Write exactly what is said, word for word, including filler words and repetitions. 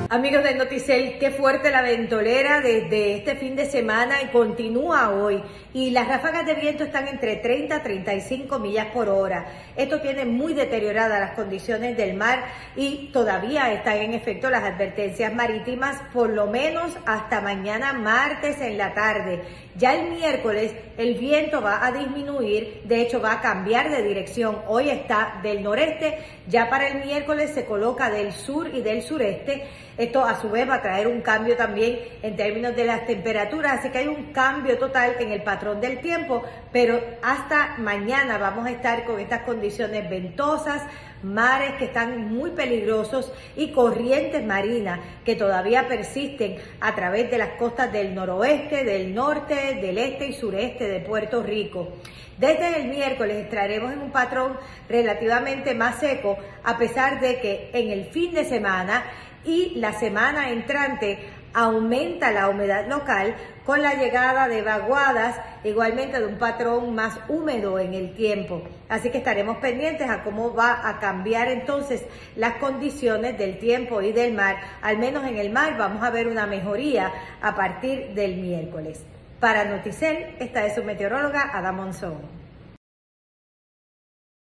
Amigos de Noticel, qué fuerte la ventolera desde este fin de semana y continúa hoy. Y las ráfagas de viento están entre treinta a treinta y cinco millas por hora. Esto tiene muy deterioradas las condiciones del mar y todavía están en efecto las advertencias marítimas por lo menos hasta mañana martes en la tarde. Ya el miércoles el viento va a disminuir, de hecho va a cambiar de dirección. Hoy está del noreste, ya para el miércoles se coloca del sur y del sureste. Esto a su vez va a traer un cambio también en términos de las temperaturas, así que hay un cambio total en el patrón del tiempo, pero hasta mañana vamos a estar con estas condiciones ventosas, mares que están muy peligrosos y corrientes marinas que todavía persisten a través de las costas del noroeste, del norte, del este y sureste de Puerto Rico. Desde el miércoles entraremos en un patrón relativamente más seco, a pesar de que en el fin de semana y la semana entrante aumenta la humedad local con la llegada de vaguadas, igualmente de un patrón más húmedo en el tiempo. Así que estaremos pendientes a cómo va a cambiar entonces las condiciones del tiempo y del mar. Al menos en el mar vamos a ver una mejoría a partir del miércoles. Para Noticel, esta es su meteoróloga Ada Monzón.